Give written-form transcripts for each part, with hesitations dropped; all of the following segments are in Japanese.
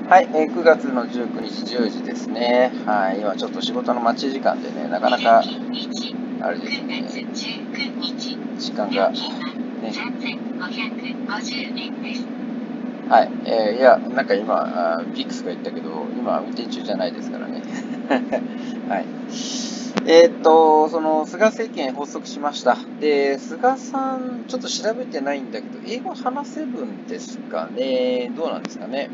はい、9月の19日10時ですね。はい、今ちょっと仕事の待ち時間でね、なかなか、あれですね、時間が、ね。はい、いや、なんか今、ピックスが言ったけど、今運転中じゃないですからね。はい。その、菅政権発足しました。で、菅さん、ちょっと調べてないんだけど、英語話せるんですかね。どうなんですかね。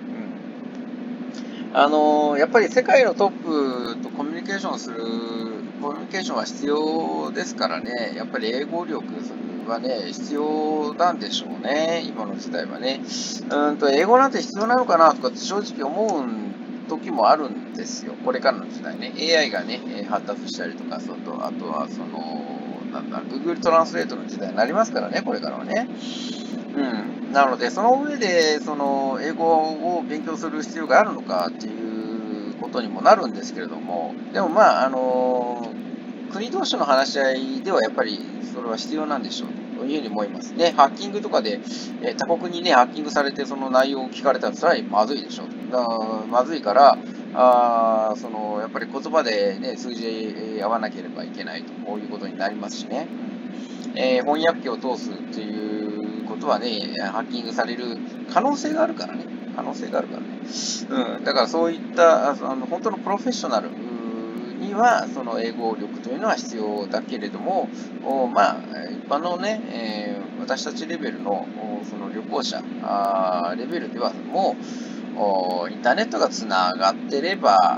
やっぱり世界のトップとコミュニケーションする、コミュニケーションは必要ですからね、やっぱり英語力はね、必要なんでしょうね、今の時代はね。英語なんて必要なのかなとかって正直思う時もあるんですよ、これからの時代ね。AI がね、発達したりとか、あとはその、Google トランスレートの時代になりますからね、これからはね。なので、その上で、その、英語を勉強する必要があるのかっていうことにもなるんですけれども、でもまあ、国同士の話し合いではやっぱりそれは必要なんでしょうというふうに思いますね。ハッキングとかで、他国にね、ハッキングされてその内容を聞かれたら、それはまずいでしょうと。まずいから、その、やっぱり言葉でね、数字合わなければいけないと、こういうことになりますしね。翻訳機を通すっていうことはね、ハッキングされる可能性があるからね。可能性があるからね。だからそういった本当のプロフェッショナルには、その英語力というのは必要だけれども、まあ、一般のね、私たちレベルのその旅行者レベルではもう、インターネットがつながってれば、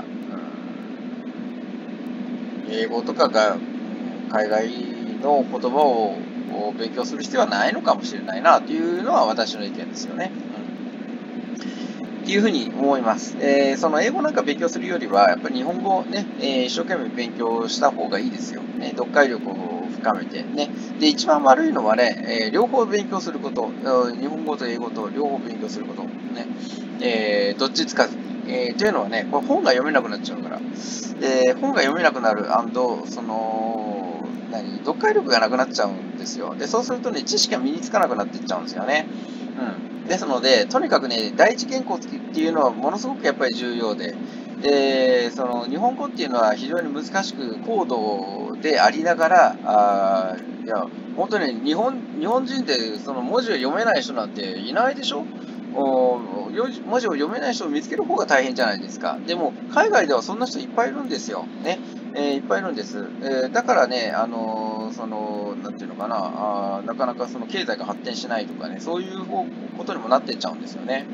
英語とかが海外の言葉を勉強する必要はないのかもしれないなというのは私の意見ですよね。っていうふうに思います。その英語なんか勉強するよりは、やっぱり日本語をね、一生懸命勉強した方がいいですよ。読解力を深めてね。で、一番悪いのはね、両方勉強すること、日本語と英語と両方勉強すること、ね、どっちつかずに。というのはね、これ本が読めなくなっちゃうから。本が読めなくなるその、読解力がなくなっちゃうんですよ。で、そうするとね、知識が身につかなくなっていっちゃうんですよね。ですので、とにかくね、第一言語っていうのはものすごくやっぱり重要で、その日本語っていうのは非常に難しく高度でありながら、いや、本当に日本人でその文字を読めない人なんていないでしょ。文字を読めない人を見つける方が大変じゃないですか。でも、海外ではそんな人いっぱいいるんですよ。ね。いっぱいいるんです。だからね、その、なんていうのかな、なかなかその経済が発展しないとかね、そういうことにもなっていっちゃうんですよね。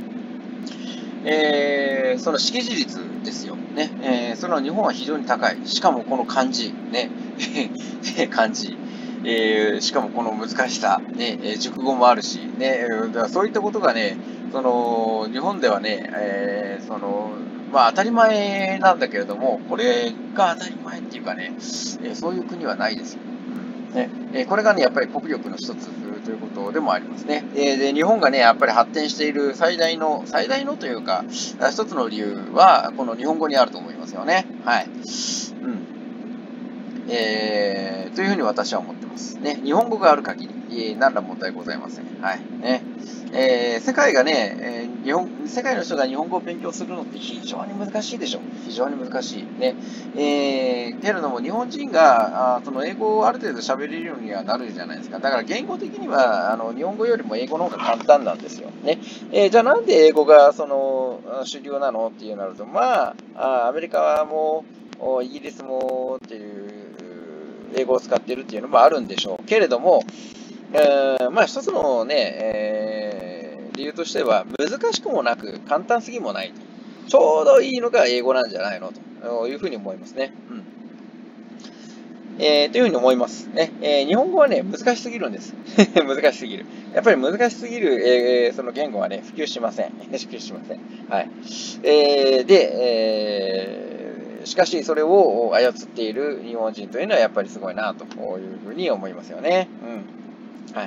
その識字率ですよ。ね。それは日本は非常に高い。しかもこの漢字、ね。漢字。しかもこの難しさ、ね、熟語もあるし、ね、だからそういったことがね、その、日本ではね、その、まあ当たり前なんだけれども、これが当たり前っていうかね、そういう国はないですよ。これがね、やっぱり国力の一つということでもありますね。で、日本がね、やっぱり発展している最大のというか、一つの理由は、この日本語にあると思いますよね。はい。というふうに私は思ってます。ね、日本語がある限り、何ら問題ございません。はい。ね。世界がね、世界の人が日本語を勉強するのって非常に難しいでしょ。非常に難しい。ね。けれども、日本人が、その英語をある程度喋れるようにはなるじゃないですか。だから言語的には、日本語よりも英語の方が簡単なんですよ。ね。じゃあなんで英語が、その、主流なのっていうなると、まあ、アメリカも、イギリスもっていう英語を使っているっていうのもあるんでしょうけれども、まあ一つのね、理由としては難しくもなく簡単すぎもない。ちょうどいいのが英語なんじゃないのというふうに思いますね。というふうに思いますね。日本語はね、難しすぎるんです。難しすぎる。やっぱり難しすぎる、その言語はね、普及しません。普及しません。はい。しかし、それを操っている日本人というのはやっぱりすごいなというふうに思いますよね。はい。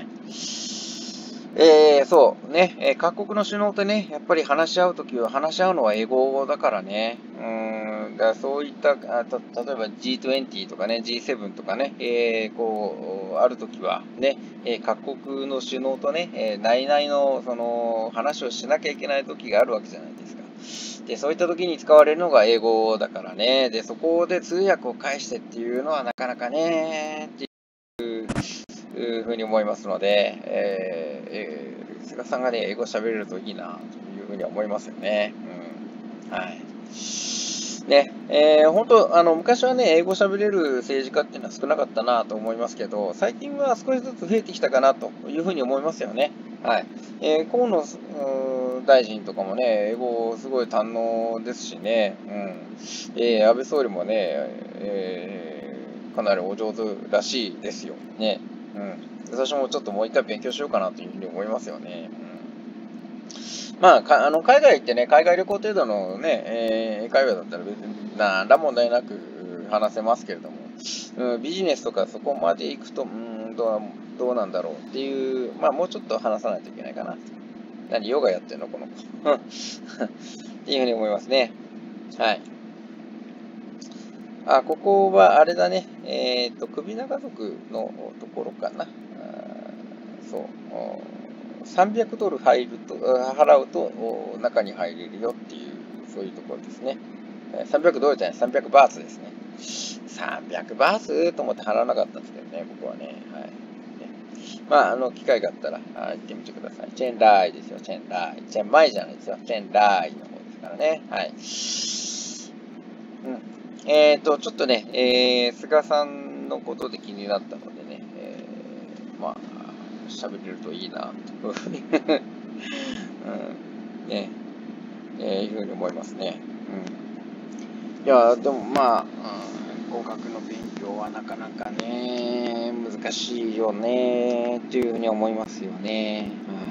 そうね、各国の首脳とね、やっぱり話し合うのは英語だからね。だからそういった、例えば G20 とかね、G7 とかね、あるときはね、各国の首脳とね、内々のその話をしなきゃいけないときがあるわけじゃないですか。 で、そういった時に使われるのが英語だからね。で、そこで通訳を介してっていうのはなかなかね、っていうふうに思いますので、菅さんがね、英語喋れるといいな、というふうに思いますよね。うん。はい。ね、本当、昔はね、英語喋れる政治家っていうのは少なかったなと思いますけど、最近は少しずつ増えてきたかなというふうに思いますよね。はい。河野大臣とかもね、英語すごい堪能ですしね、安倍総理もね、かなりお上手らしいですよね。私もちょっともう一回勉強しようかなというふうに思いますよね。まあ、海外行ってね、海外旅行程度のね、英会話だったら別に何ら問題なく話せますけれども、ビジネスとかそこまで行くと、どうなんだろうっていう、まあ、もうちょっと話さないといけないかな。何、ヨガやってんのこの子。っていうふうに思いますね。はい。ここはあれだね。首長族のところかな。そう。$300払うと中に入れるよっていう、そういうところですね。$300じゃない、300バーツですね。300バーツと思って払わなかったんですけどね、僕はね。はい。ね、まあ、機会があったら行ってみてください。チェンライですよ、チェンライ。チェンマイじゃないですよ、チェンライの方ですからね。はい。ちょっとね、菅さんのことで気になったのでね、まあ、喋れるといいな、とね、いうふうに思いますね。いや、でもまあ、語学の勉強はなかなかね、難しいよね、っていうふうに思いますよね。